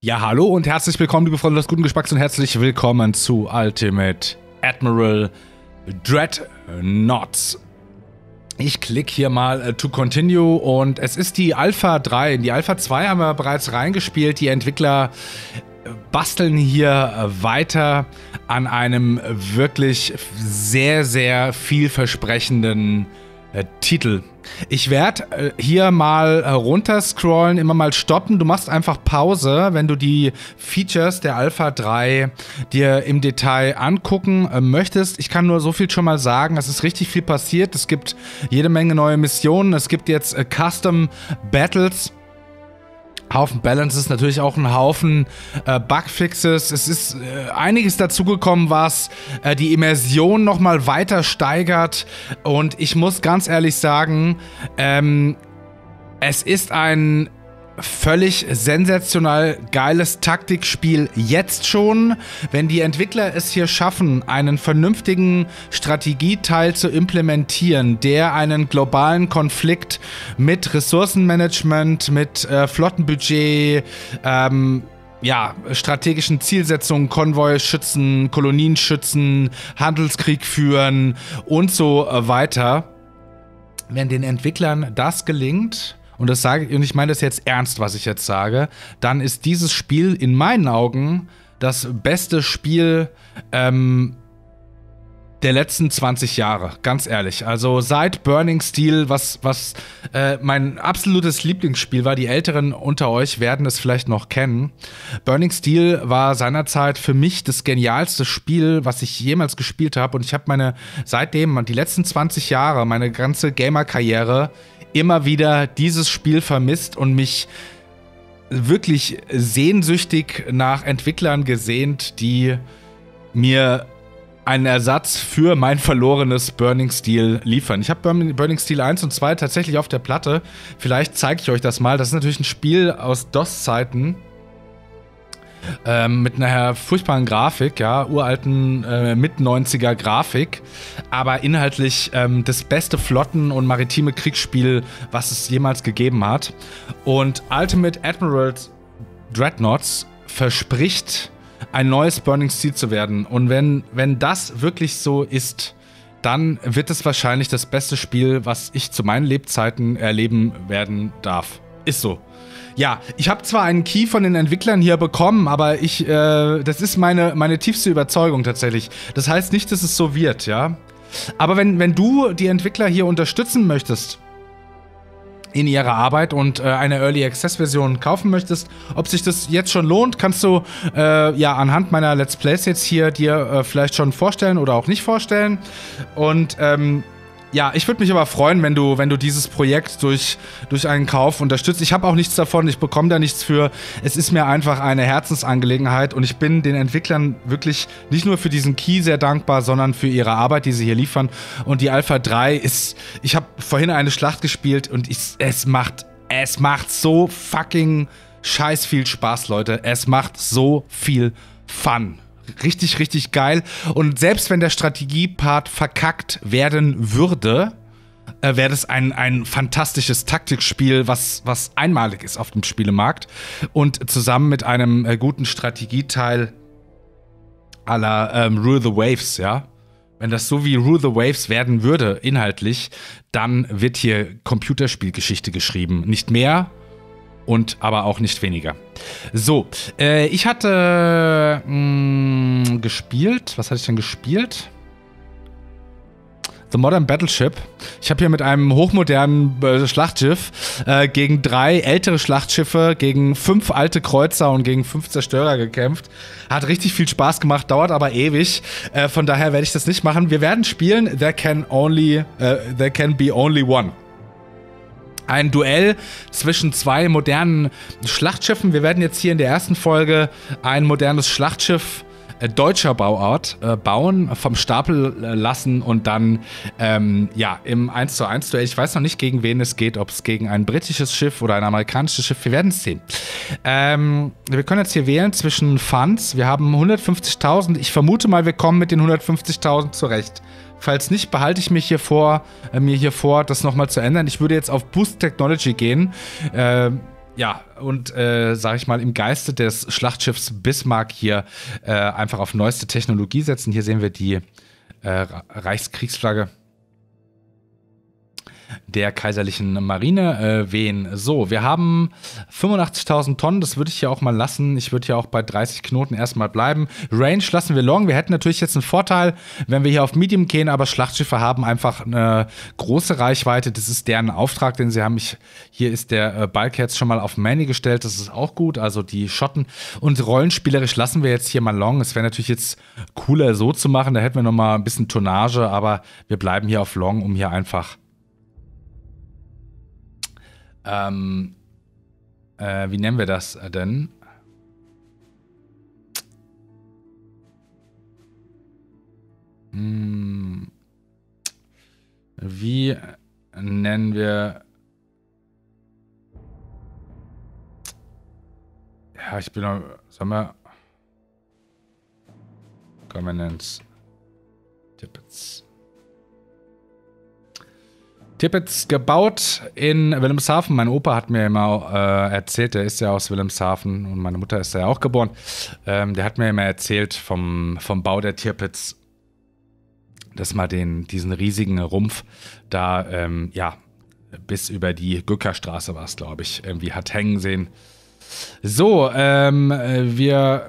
Ja, hallo und herzlich willkommen, liebe Freunde des guten Geschmacks, und herzlich willkommen zu Ultimate Admiral Dreadnoughts. Ich klicke hier mal to continue und es ist die Alpha 3. In die Alpha 2 haben wir bereits reingespielt. Die Entwickler basteln hier weiter an einem wirklich sehr, sehr vielversprechenden Titel. Ich werde hier mal runterscrollen, immer mal stoppen. Du machst einfach Pause, wenn du die Features der Alpha 3 dir im Detail angucken möchtest. Ich kann nur so viel schon mal sagen, es ist richtig viel passiert. Es gibt jede Menge neue Missionen. Es gibt jetzt Custom Battles. Haufen Balances, natürlich auch ein Haufen Bugfixes. Es ist einiges dazugekommen, was die Immersion nochmal weiter steigert. Und ich muss ganz ehrlich sagen, es ist ein völlig sensationell geiles Taktikspiel jetzt schon. Wenn die Entwickler es hier schaffen, einen vernünftigen Strategieteil zu implementieren, der einen globalen Konflikt mit Ressourcenmanagement, mit Flottenbudget, strategischen Zielsetzungen, Konvois schützen, Kolonien schützen, Handelskrieg führen und so weiter. Wenn den Entwicklern das gelingt, und ich meine das jetzt ernst, was ich jetzt sage, dann ist dieses Spiel in meinen Augen das beste Spiel der letzten 20 Jahre, ganz ehrlich. Also seit Burning Steel, was mein absolutes Lieblingsspiel war, die Älteren unter euch werden es vielleicht noch kennen. Burning Steel war seinerzeit für mich das genialste Spiel, was ich jemals gespielt habe. Und ich habe seitdem, die letzten 20 Jahre, meine ganze Gamer-Karriere immer wieder dieses Spiel vermisst und mich wirklich sehnsüchtig nach Entwicklern gesehnt, die mir einen Ersatz für mein verlorenes Burning Steel liefern. Ich habe Burning Steel 1 und 2 tatsächlich auf der Platte. Vielleicht zeige ich euch das mal. Das ist natürlich ein Spiel aus DOS-Zeiten. Mit einer furchtbaren Grafik, ja, uralten Mit-90er Grafik, aber inhaltlich das beste Flotten- und maritime Kriegsspiel, was es jemals gegeben hat. Und Ultimate Admiral Dreadnoughts verspricht, ein neues Burning Steel zu werden. Und wenn das wirklich so ist, dann wird es wahrscheinlich das beste Spiel, was ich zu meinen Lebzeiten erleben werden darf. Ist so. Ja, ich habe zwar einen Key von den Entwicklern hier bekommen, aber das ist meine tiefste Überzeugung tatsächlich. Das heißt nicht, dass es so wird, ja. Aber wenn du die Entwickler hier unterstützen möchtest in ihrer Arbeit und eine Early Access Version kaufen möchtest, ob sich das jetzt schon lohnt, kannst du anhand meiner Let's Plays jetzt hier dir vielleicht schon vorstellen oder auch nicht vorstellen. Und ich würde mich aber freuen, wenn du dieses Projekt durch einen Kauf unterstützt. Ich habe auch nichts davon, ich bekomme da nichts für. Es ist mir einfach eine Herzensangelegenheit und ich bin den Entwicklern wirklich nicht nur für diesen Key sehr dankbar, sondern für ihre Arbeit, die sie hier liefern. Und die Alpha 3 ich habe vorhin eine Schlacht gespielt und es macht so fucking scheiß viel Spaß, Leute. Es macht so viel Fun. Richtig, richtig geil. Und selbst wenn der Strategiepart verkackt werden würde, wäre das ein fantastisches Taktikspiel, was einmalig ist auf dem Spielemarkt. Und zusammen mit einem guten Strategieteil à la Rule the Waves, ja. Wenn das so wie Rule the Waves werden würde, inhaltlich, dann wird hier Computerspielgeschichte geschrieben. Nicht mehr und aber auch nicht weniger. So, ich hatte gespielt. Was hatte ich denn gespielt? The Modern Battleship. Ich habe hier mit einem hochmodernen Schlachtschiff gegen 3 ältere Schlachtschiffe, gegen 5 alte Kreuzer und gegen 5 Zerstörer gekämpft. Hat richtig viel Spaß gemacht, dauert aber ewig. Von daher werde ich das nicht machen. Wir werden spielen There can be only one. Ein Duell zwischen 2 modernen Schlachtschiffen. Wir werden jetzt hier in der ersten Folge ein modernes Schlachtschiff deutscher Bauart bauen, vom Stapel lassen und dann im 1:1 Duell. Ich weiß noch nicht, gegen wen es geht, ob es gegen ein britisches Schiff oder ein amerikanisches Schiff. Wir werden es sehen. Wir können jetzt hier wählen zwischen Funds. Wir haben 150.000. Ich vermute mal, wir kommen mit den 150.000 zurecht. Falls nicht, behalte ich mir hier vor, das nochmal zu ändern. Ich würde jetzt auf Boost Technology gehen. ja, und sag ich mal, im Geiste des Schlachtschiffs Bismarck hier einfach auf neueste Technologie setzen. Hier sehen wir die Reichskriegsflagge der kaiserlichen Marine wehen. So, wir haben 85.000 Tonnen, das würde ich hier auch mal lassen. Ich würde hier auch bei 30 Knoten erstmal bleiben. Range lassen wir long. Wir hätten natürlich jetzt einen Vorteil, wenn wir hier auf Medium gehen, aber Schlachtschiffe haben einfach eine große Reichweite. Das ist deren Auftrag, den sie haben. Hier ist der Bulkhead schon mal auf Many gestellt, das ist auch gut, also die Schotten. Und rollenspielerisch lassen wir jetzt hier mal long. Es wäre natürlich jetzt cooler so zu machen, da hätten wir noch mal ein bisschen Tonnage, aber wir bleiben hier auf long, um hier einfach wie nennen wir das denn? Wie nennen wir... Ja, ich bin noch... Sagen wir... Governance. Tippets gebaut in Wilhelmshaven. Mein Opa hat mir immer erzählt, der ist ja aus Wilhelmshaven und meine Mutter ist ja auch geboren. Der hat mir immer erzählt vom Bau der Tirpitz, dass man diesen riesigen Rumpf da, ja, bis über die Gückerstraße war es, glaube ich, irgendwie hat hängen sehen. So, wir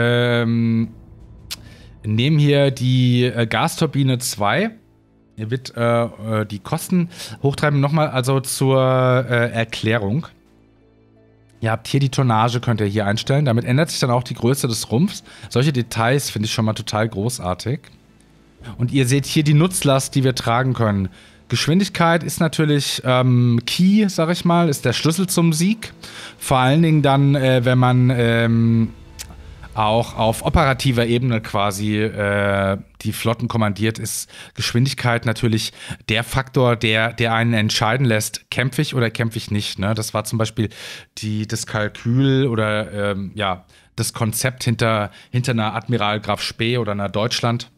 nehmen hier die Gasturbine 2. Hier wird die Kosten hochtreiben. Nochmal also zur Erklärung. Ihr habt hier die Tonnage, könnt ihr hier einstellen. Damit ändert sich dann auch die Größe des Rumpfs. Solche Details finde ich schon mal total großartig. Und ihr seht hier die Nutzlast, die wir tragen können. Geschwindigkeit ist natürlich Key, sag ich mal, ist der Schlüssel zum Sieg. Vor allen Dingen dann, wenn man auch auf operativer Ebene quasi die Flotten kommandiert, ist Geschwindigkeit natürlich der Faktor, der einen entscheiden lässt, kämpfe ich oder kämpfe ich nicht. Ne? Das war zum Beispiel das Kalkül oder ja, das Konzept hinter einer Admiral Graf Spee oder einer Deutschland,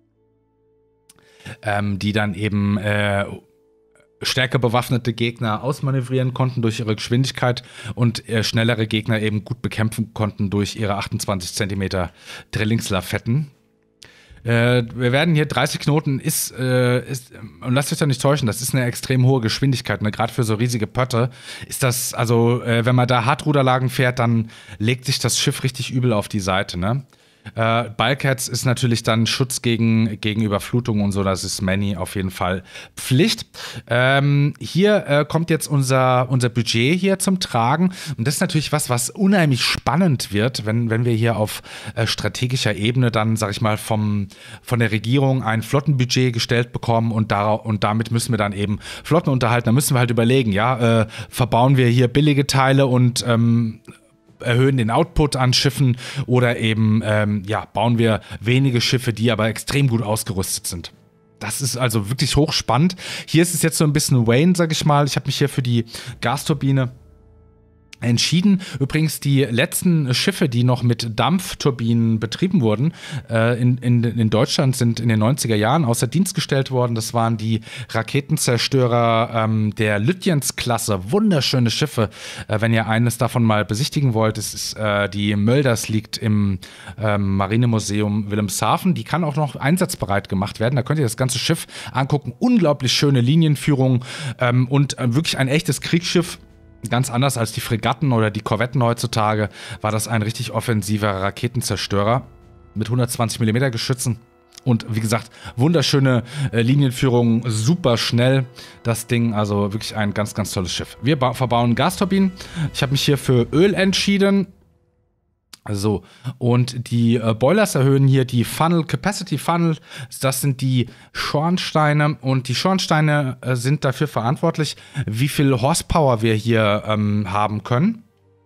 die dann eben stärker bewaffnete Gegner ausmanövrieren konnten durch ihre Geschwindigkeit und schnellere Gegner eben gut bekämpfen konnten durch ihre 28 cm Drillingslafetten. Wir werden hier 30 Knoten und lasst euch da nicht täuschen, das ist eine extrem hohe Geschwindigkeit, ne? Gerade für so riesige Pötte ist das, also wenn man da Hartruderlagen fährt, dann legt sich das Schiff richtig übel auf die Seite, ne? Bulkheads ist natürlich dann Schutz gegen Überflutung und so, das ist Many auf jeden Fall Pflicht. Hier kommt jetzt unser Budget hier zum Tragen und das ist natürlich was unheimlich spannend wird, wenn wir hier auf strategischer Ebene dann, sag ich mal, von der Regierung ein Flottenbudget gestellt bekommen und damit müssen wir dann eben Flotten unterhalten. Da müssen wir halt überlegen, ja, verbauen wir hier billige Teile und erhöhen den Output an Schiffen oder eben ja, bauen wir wenige Schiffe, die aber extrem gut ausgerüstet sind. Das ist also wirklich hochspannend. Hier ist es jetzt so ein bisschen Wayne, sag ich mal. Ich habe mich hier für die Gasturbine entschieden. Übrigens die letzten Schiffe, die noch mit Dampfturbinen betrieben wurden, in Deutschland sind in den 90er Jahren außer Dienst gestellt worden. Das waren die Raketenzerstörer der Lütjens-Klasse. Wunderschöne Schiffe, wenn ihr eines davon mal besichtigen wollt. Es ist die Mölders, liegt im Marinemuseum Wilhelmshaven. Die kann auch noch einsatzbereit gemacht werden. Da könnt ihr das ganze Schiff angucken. Unglaublich schöne Linienführung und wirklich ein echtes Kriegsschiff. Ganz anders als die Fregatten oder die Korvetten heutzutage war das ein richtig offensiver Raketenzerstörer mit 120 mm Geschützen und wie gesagt, wunderschöne Linienführung, super schnell das Ding, also wirklich ein ganz, ganz tolles Schiff. Wir verbauen Gasturbinen. Ich habe mich hier für Öl entschieden. So, und die Boilers erhöhen hier die Capacity Funnel, das sind die Schornsteine und die Schornsteine sind dafür verantwortlich, wie viel Horsepower wir hier haben können.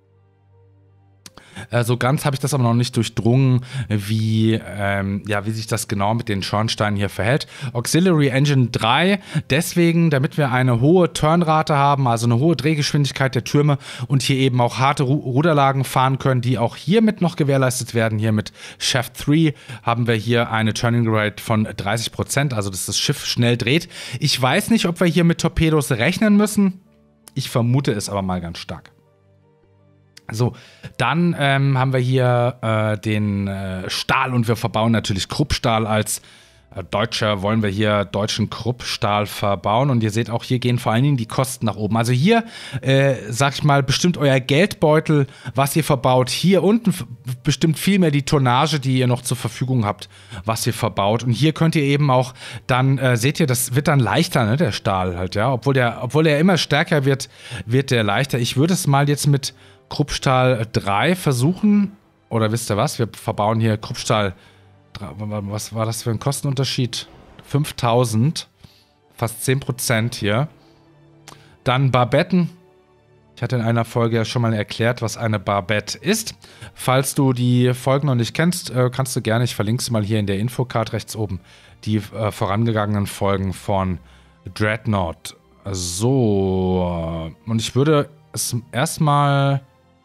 So ganz habe ich das aber noch nicht durchdrungen, wie sich das genau mit den Schornsteinen hier verhält. Auxiliary Engine 3, deswegen, damit wir eine hohe Turnrate haben, also eine hohe Drehgeschwindigkeit der Türme und hier eben auch harte Ruderlagen fahren können, die auch hiermit noch gewährleistet werden. Hier mit Shaft 3 haben wir hier eine Turning Rate von 30%, also dass das Schiff schnell dreht. Ich weiß nicht, ob wir hier mit Torpedos rechnen müssen. Ich vermute es aber mal ganz stark. So, dann haben wir hier den Stahl und wir verbauen natürlich Kruppstahl als Deutscher, wollen wir hier deutschen Kruppstahl verbauen und ihr seht auch, hier gehen vor allen Dingen die Kosten nach oben. Also hier, sag ich mal, bestimmt euer Geldbeutel, was ihr verbaut. Hier unten bestimmt viel mehr die Tonnage, die ihr noch zur Verfügung habt, was ihr verbaut. Und hier könnt ihr eben auch dann, seht ihr, das wird dann leichter, ne, der Stahl halt, ja. Obwohl er immer stärker wird, wird der leichter. Ich würde es mal jetzt mit Kruppstahl 3 versuchen. Oder wisst ihr was? Wir verbauen hier Kruppstahl. Was war das für ein Kostenunterschied? 5.000. Fast 10% hier. Dann Barbetten. Ich hatte in einer Folge ja schon mal erklärt, was eine Barbette ist. Falls du die Folgen noch nicht kennst, kannst du gerne, ich verlinke sie mal hier in der Infocard rechts oben, die vorangegangenen Folgen von Dreadnought. So. Und ich würde es erstmal...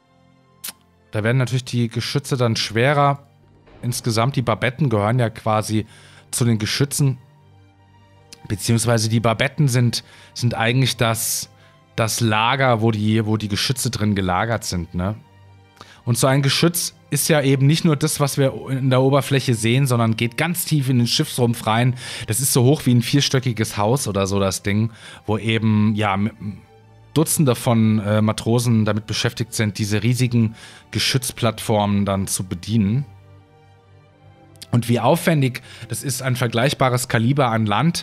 Da werden natürlich die Geschütze dann schwerer. Insgesamt, die Barbetten gehören ja quasi zu den Geschützen. Beziehungsweise die Barbetten sind eigentlich das Lager, wo die Geschütze drin gelagert sind, ne? Und so ein Geschütz ist ja eben nicht nur das, was wir in der Oberfläche sehen, sondern geht ganz tief in den Schiffsrumpf rein. Das ist so hoch wie ein 4-stöckiges Haus oder so, das Ding, wo eben, ja, Dutzende von Matrosen damit beschäftigt sind, diese riesigen Geschützplattformen dann zu bedienen. Und wie aufwendig das ist, ein vergleichbares Kaliber an Land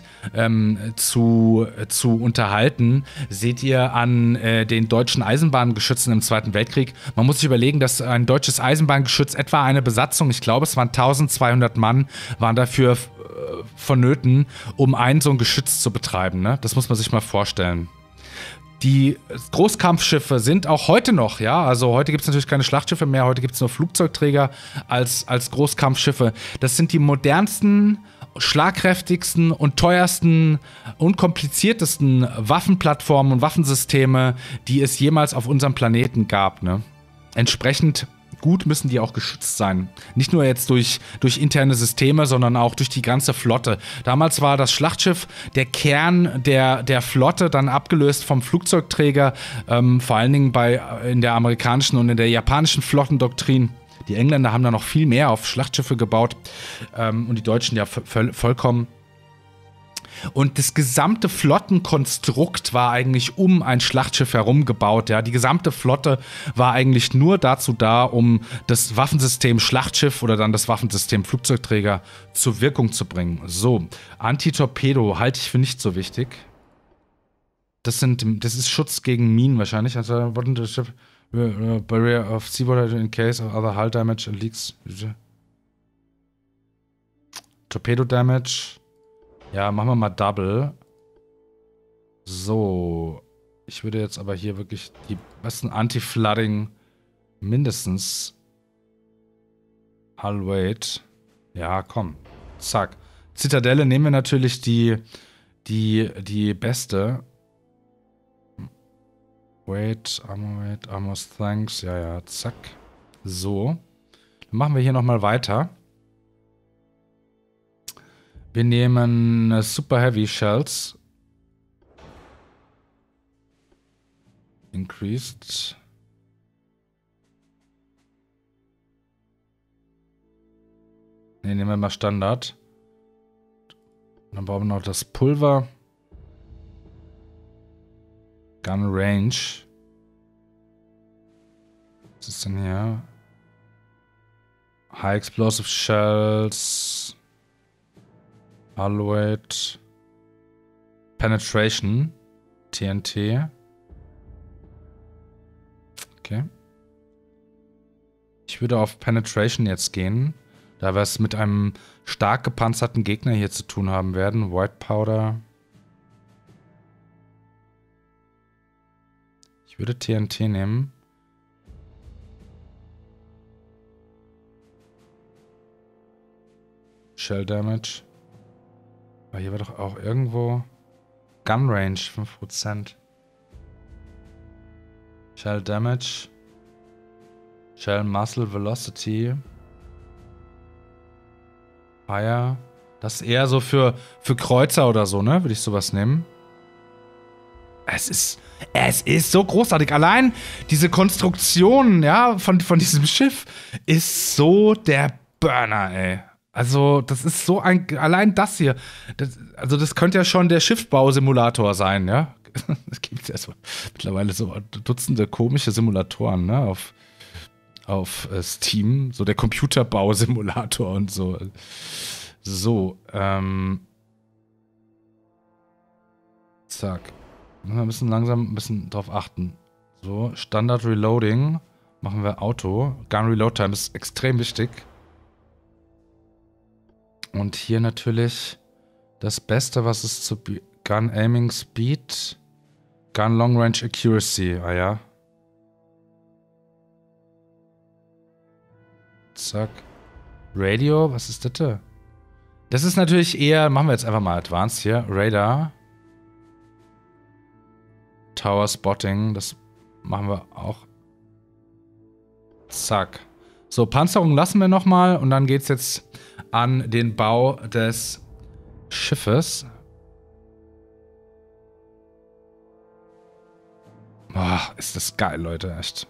zu unterhalten, seht ihr an den deutschen Eisenbahngeschützen im Zweiten Weltkrieg. Man muss sich überlegen, dass ein deutsches Eisenbahngeschütz etwa eine Besatzung, ich glaube es waren 1200 Mann, waren dafür vonnöten, um so ein Geschütz zu betreiben. Ne? Das muss man sich mal vorstellen. Die Großkampfschiffe sind auch heute noch, ja, also heute gibt es natürlich keine Schlachtschiffe mehr, heute gibt es nur Flugzeugträger als Großkampfschiffe. Das sind die modernsten, schlagkräftigsten und teuersten und kompliziertesten Waffenplattformen und Waffensysteme, die es jemals auf unserem Planeten gab, ne? Entsprechend gut müssen die auch geschützt sein. Nicht nur jetzt durch interne Systeme, sondern auch durch die ganze Flotte. Damals war das Schlachtschiff der Kern der Flotte, dann abgelöst vom Flugzeugträger, vor allen Dingen in der amerikanischen und in der japanischen Flottendoktrin. Die Engländer haben da noch viel mehr auf Schlachtschiffe gebaut und die Deutschen ja vollkommen. Und das gesamte Flottenkonstrukt war eigentlich um ein Schlachtschiff herum gebaut. Ja. Die gesamte Flotte war eigentlich nur dazu da, um das Waffensystem Schlachtschiff oder dann das Waffensystem Flugzeugträger zur Wirkung zu bringen. So, Antitorpedo halte ich für nicht so wichtig. Das ist Schutz gegen Minen wahrscheinlich. Also, Barrier of Seawater in case of other hull damage and leaks. Torpedo Damage. Ja, machen wir mal Double. So. Ich würde jetzt aber hier wirklich die besten Anti-Flooding mindestens. Hull Weight. Ja, komm. Zack. Zitadelle nehmen wir natürlich die beste. Armor Thanks. Ja, zack. So. Dann machen wir hier nochmal weiter. Wir nehmen Super Heavy Shells. Increased. Ne, nehmen wir mal Standard. Dann brauchen wir noch das Pulver. Gun Range. Was ist denn hier? High Explosive Shells. Hull Weight. Penetration. TNT. Okay. Ich würde auf Penetration jetzt gehen, da wir es mit einem stark gepanzerten Gegner hier zu tun haben werden. White Powder. Ich würde TNT nehmen. Shell Damage. Aber hier war doch auch irgendwo Gun Range 5%. Shell Damage. Shell Muscle Velocity. Fire. Das ist eher so für Kreuzer oder so, ne? Würde ich sowas nehmen. Es ist so großartig. Allein diese Konstruktion, ja, von diesem Schiff ist so der Burner, ey. Also, das ist so allein das hier. Das könnte ja schon der Schiffsbausimulator sein, ja. Es gibt ja so mittlerweile so Dutzende komische Simulatoren, ne, auf Steam. So der Computerbausimulator und so. So, zack. Wir müssen langsam ein bisschen drauf achten. So, Standard Reloading. Machen wir Auto. Gun Reload Time ist extrem wichtig. Und hier natürlich das Beste, was es zu Gun Aiming Speed, Gun Long Range Accuracy. Ah ja. Zack. Radio, was ist das da? Das ist natürlich eher, machen wir jetzt einfach mal Advanced hier. Radar. Tower Spotting, das machen wir auch. Zack. So, Panzerung lassen wir nochmal und dann geht's jetzt an den Bau des Schiffes. Boah, ist das geil, Leute, echt.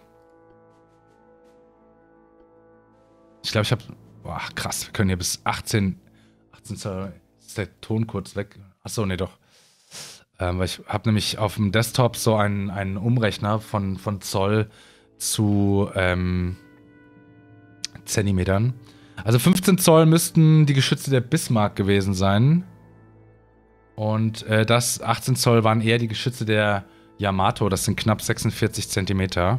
Ich glaube, ich habe... Boah, krass, wir können hier bis 18 Zoll... Ist der Ton kurz weg? Achso, nee, doch. Weil ich habe nämlich auf dem Desktop so einen Umrechner von Zoll zu Zentimetern. Also 15 Zoll müssten die Geschütze der Bismarck gewesen sein. Und das 18 Zoll waren eher die Geschütze der Yamato. Das sind knapp 46 Zentimeter.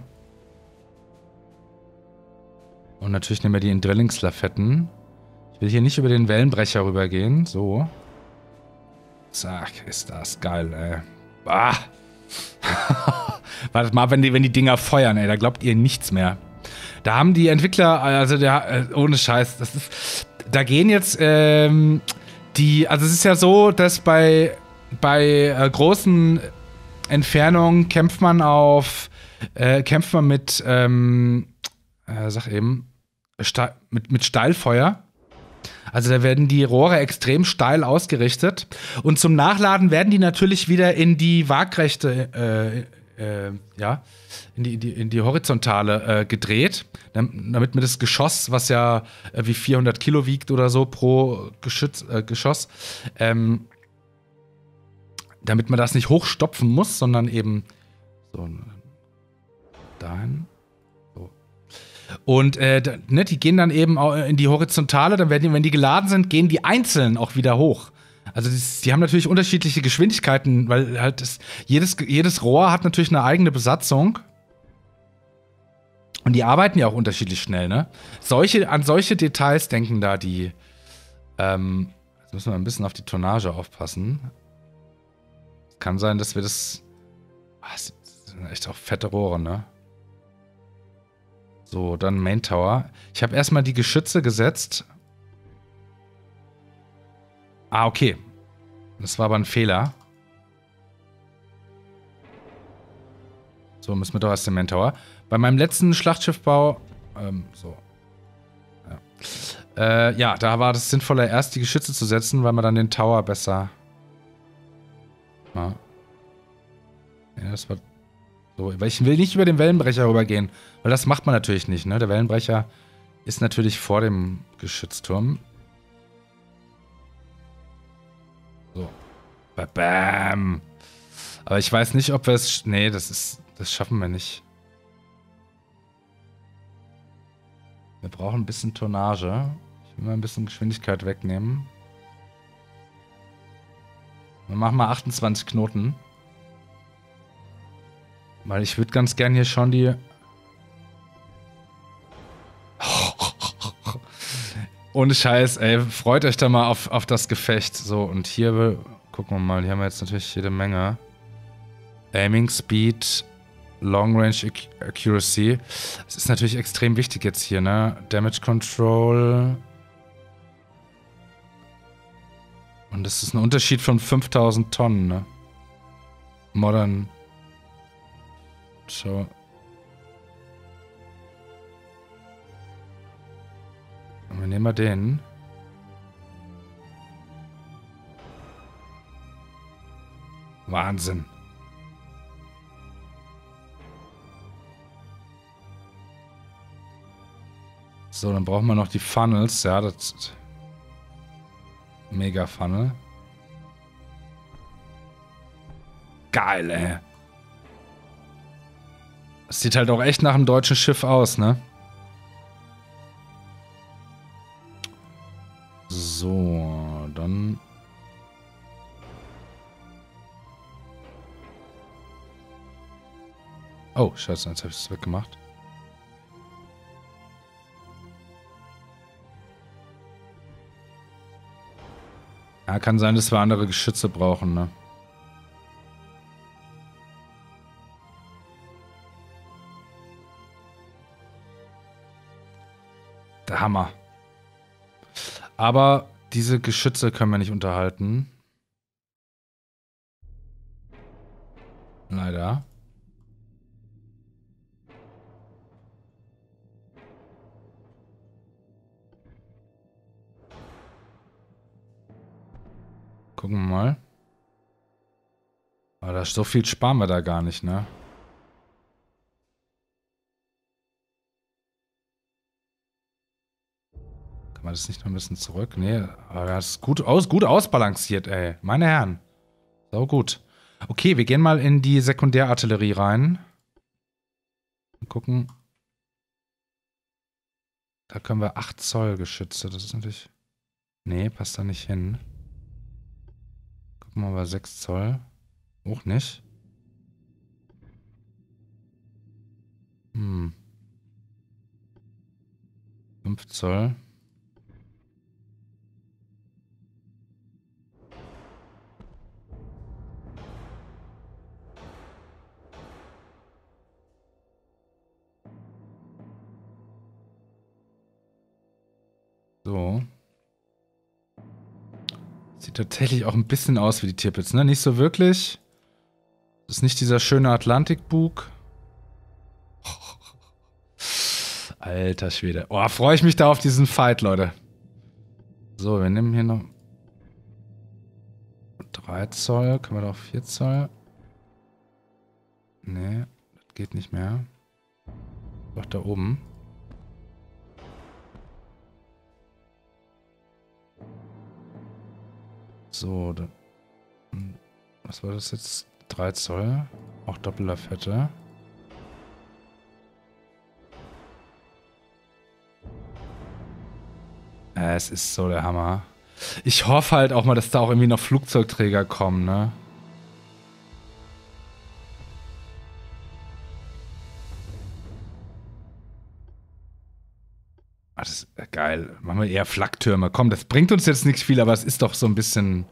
Und natürlich nehmen wir die in Drilling-Slafetten. Ich will hier nicht über den Wellenbrecher rübergehen. So. Zack, ist das geil, ey. Ah. Wartet mal, wenn die Dinger feuern, ey, da glaubt ihr nichts mehr. Da haben die Entwickler, also ohne Scheiß, da gehen jetzt also es ist ja so, dass bei großen Entfernungen kämpft man mit, sag eben, mit Steilfeuer. Also da werden die Rohre extrem steil ausgerichtet und zum Nachladen werden die natürlich wieder in die Waagrechte, in die Horizontale gedreht, damit mir das Geschoss, was ja wie 400 Kilo wiegt oder so pro Geschoss, damit man das nicht hochstopfen muss, sondern eben so dahin. Und die gehen dann eben auch in die Horizontale, dann werden die, wenn die geladen sind, gehen die einzeln auch wieder hoch. Also die haben natürlich unterschiedliche Geschwindigkeiten, weil halt jedes Rohr hat natürlich eine eigene Besatzung. Und die arbeiten ja auch unterschiedlich schnell, ne? An solche Details denken da die. Jetzt müssen wir ein bisschen auf die Tonnage aufpassen. Es kann sein, dass wir das. Das sind echt auch fette Rohre, ne? So, dann Main Tower. Ich habe erstmal die Geschütze gesetzt. Ah, okay. Das war aber ein Fehler. So, müssen wir doch erst den Main Tower. Bei meinem letzten Schlachtschiffbau, da war das sinnvoller, erst die Geschütze zu setzen, weil man dann den Tower besser... Ja, das war... So, weil ich will nicht über den Wellenbrecher rübergehen, weil das macht man natürlich nicht, ne? Der Wellenbrecher ist natürlich vor dem Geschützturm. So. Bam. Aber ich weiß nicht, ob wir es... Nee, das schaffen wir nicht. Wir brauchen ein bisschen Tonnage. Ich will mal ein bisschen Geschwindigkeit wegnehmen. Wir machen mal 28 Knoten. Weil ich würde ganz gern hier schon die... Ohne Scheiß, ey. Freut euch da mal auf das Gefecht. So, und hier... Gucken wir mal, hier haben wir jetzt natürlich jede Menge. Aiming Speed, Long Range Accuracy. Das ist natürlich extrem wichtig jetzt hier, ne? Damage Control. Und das ist ein Unterschied von 5000 Tonnen, ne? Modern... So. Und wir nehmen mal den. Wahnsinn. So, dann brauchen wir noch die Funnels. Ja, das... Mega Funnel. Geil, ey. Das sieht halt auch echt nach einem deutschen Schiff aus, ne? So, dann... Oh, scheiße, jetzt habe ich es weggemacht. Ja, kann sein, dass wir andere Geschütze brauchen, ne? Der Hammer. Aber diese Geschütze können wir nicht unterhalten. Leider. Gucken wir mal. Aber so viel sparen wir da gar nicht, ne? Kann man das nicht noch ein bisschen zurück? Nee, aber das ist gut ausbalanciert, ey. Meine Herren. So gut. Okay, wir gehen mal in die Sekundärartillerie rein. Und gucken. Da können wir 8 Zoll Geschütze. Das ist natürlich... Nee, passt da nicht hin. Gucken wir mal 6 Zoll. Auch nicht. 5 Zoll. So. Sieht tatsächlich auch ein bisschen aus wie die Tirpitz, ne? Nicht so wirklich. Das ist nicht dieser schöne Atlantikbug. Alter Schwede. Oh, freue ich mich da auf diesen Fight, Leute. So, wir nehmen hier noch 3 Zoll. Können wir da auf 4 Zoll? Nee, das geht nicht mehr. Doch, da oben. So, dann, was war das jetzt? 3 Zoll. Auch Doppellafette. Es ist so der Hammer. Ich hoffe halt auch mal, dass da auch irgendwie noch Flugzeugträger kommen, ne? Ah, das ist geil. Machen wir eher Flaktürme. Komm, das bringt uns jetzt nicht viel, aber es ist doch so ein bisschen...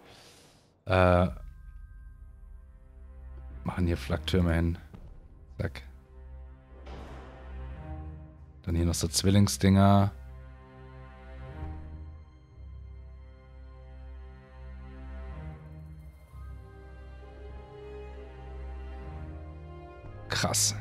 machen hier Flaktürme hin. Zack. Dann hier noch so Zwillingsdinger. Krass.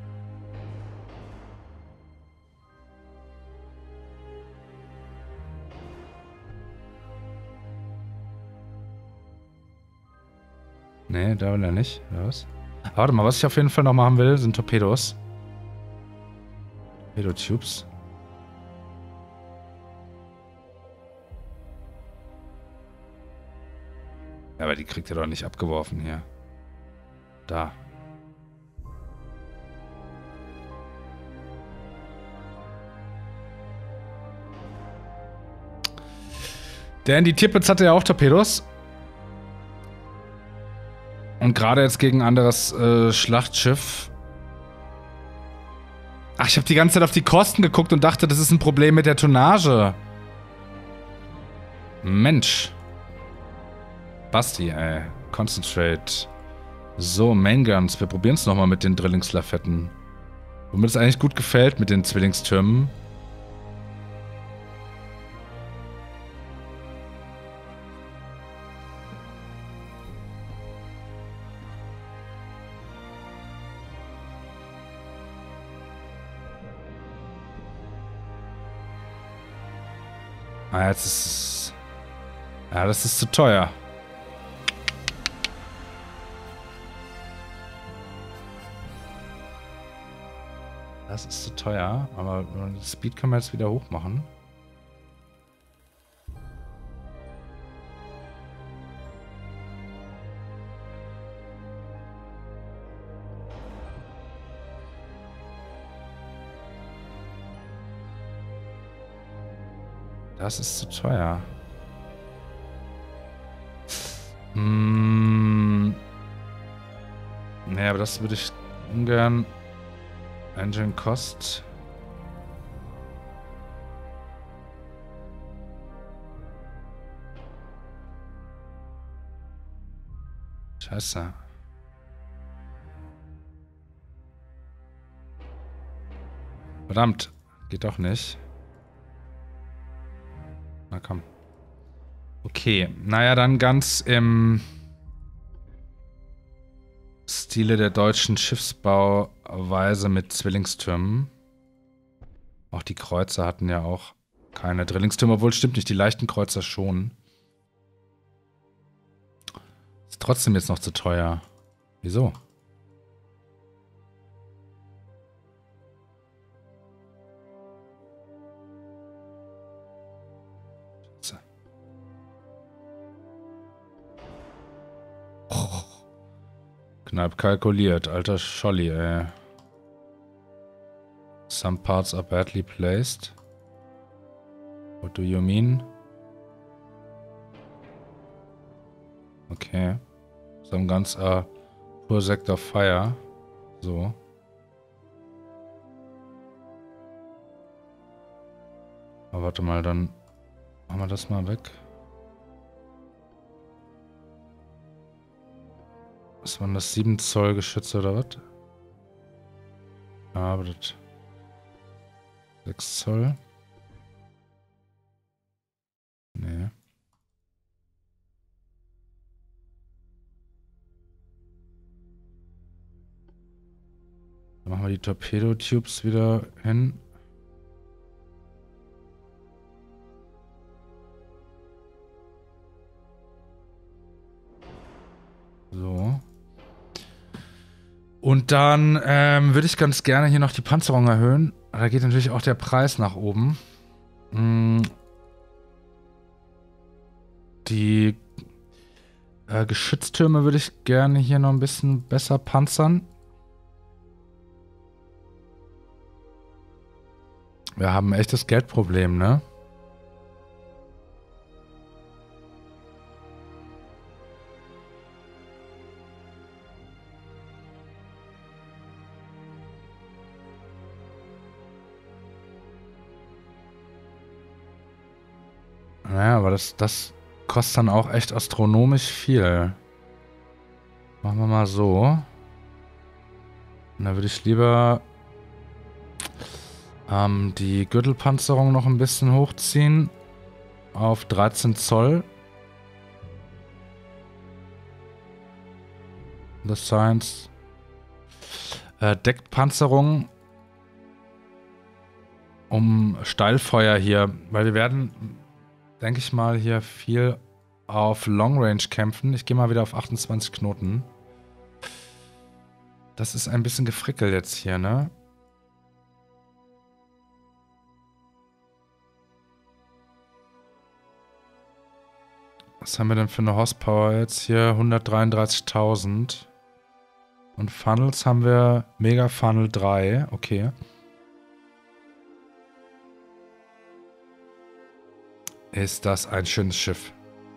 Nee, da will er nicht. Oder was? Aber warte mal, was ich auf jeden Fall noch machen will, sind Torpedos. Torpedo-Tubes. Ja, aber die kriegt ihr doch nicht abgeworfen hier. Da. Denn die Tirpitz hatte ja auch Torpedos. Und gerade jetzt gegen ein anderes Schlachtschiff. Ach, ich habe die ganze Zeit auf die Kosten geguckt und dachte, das ist ein Problem mit der Tonnage. Mensch. Basti, ey. Concentrate. So, Main Guns. Wir probieren es nochmal mit den Drillingslafetten. Womit es eigentlich gut gefällt mit den Zwillingstürmen. Ah, jetzt ist es... Ja, das ist zu teuer. Das ist zu teuer, aber Speed können wir jetzt wieder hoch machen. Das ist zu teuer. Nee, aber das würde ich ungern. Engine Cost. Scheiße. Verdammt. Geht doch nicht. Na komm. Okay. Naja, dann ganz im Stile der deutschen Schiffsbauweise mit Zwillingstürmen. Auch die Kreuzer hatten ja auch keine Drillingstürme, obwohl stimmt nicht, die leichten Kreuzer schon. Ist trotzdem jetzt noch zu teuer. Wieso? Oh. Knapp kalkuliert, alter Scholli, ey. Some parts are badly placed. What do you mean? Okay. Some guns are poor sector fire. So. Aber warte mal, dann machen wir das mal weg. Was waren das? 7 Zoll Geschütze oder was? Ja, aber das 6 Zoll. Nee. Dann machen wir die Torpedo-Tubes wieder hin. So. Und dann würde ich ganz gerne hier noch die Panzerung erhöhen. Da geht natürlich auch der Preis nach oben. Die Geschütztürme würde ich gerne hier noch ein bisschen besser panzern. Wir haben ein echtes Geldproblem, ne? Naja, aber das kostet dann auch echt astronomisch viel. Machen wir mal so. Und da würde ich lieber die Gürtelpanzerung noch ein bisschen hochziehen. Auf 13 Zoll. Das heißt, Deckpanzerung um Steilfeuer hier, weil wir werden, denke ich mal, hier viel auf Long Range kämpfen. Ich gehe mal wieder auf 28 Knoten. Das ist ein bisschen gefrickelt jetzt hier, ne? Was haben wir denn für eine Horsepower jetzt hier? 133.000. Und Funnels haben wir Mega Funnel 3. Okay. Ist das ein schönes Schiff.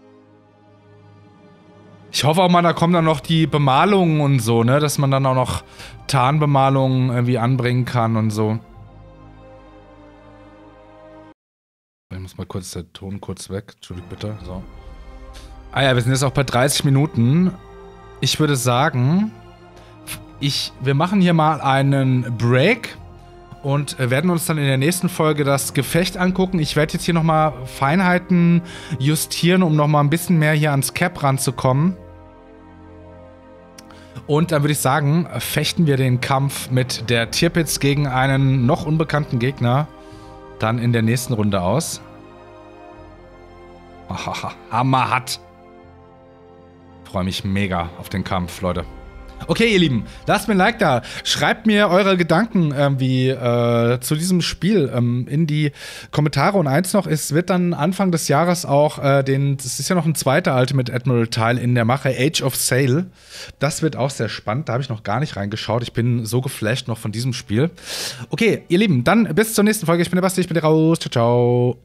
Ich hoffe auch mal, da kommen dann noch die Bemalungen und so, ne? Dass man dann auch noch Tarnbemalungen irgendwie anbringen kann und so. Ich muss mal kurz der Ton kurz weg. Entschuldigt bitte. So. Ah ja, wir sind jetzt auch bei 30 Minuten. Ich würde sagen, wir machen hier mal einen Break und werden uns dann in der nächsten Folge das Gefecht angucken. Ich werde jetzt hier nochmal Feinheiten justieren, um nochmal ein bisschen mehr hier ans Cap ranzukommen. Und dann würde ich sagen, fechten wir den Kampf mit der Tirpitz gegen einen noch unbekannten Gegner dann in der nächsten Runde aus. Hammerhart. Ich freue mich mega auf den Kampf, Leute. Okay, ihr Lieben, lasst mir ein Like da. Schreibt mir eure Gedanken zu diesem Spiel in die Kommentare. Und eins noch, es wird dann Anfang des Jahres auch das ist ja noch ein zweiter Ultimate Admiral-Teil in der Mache, Age of Sail. Das wird auch sehr spannend. Da habe ich noch gar nicht reingeschaut. Ich bin so geflasht noch von diesem Spiel. Okay, ihr Lieben, dann bis zur nächsten Folge. Ich bin der Basti, ich bin raus. Ciao, ciao.